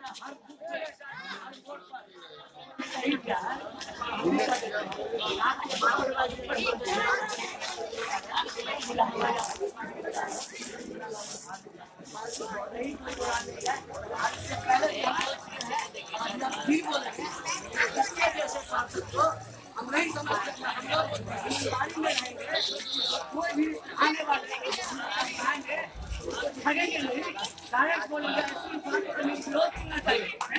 हम नहीं समझते, हम लोग ईमानदारी में रहेंगे, कोई भी आने वाले आएंगे ठगेंगे नहीं, डायरेक्ट बोलेंगे ऐसी बात को विरोध करना चाहिए।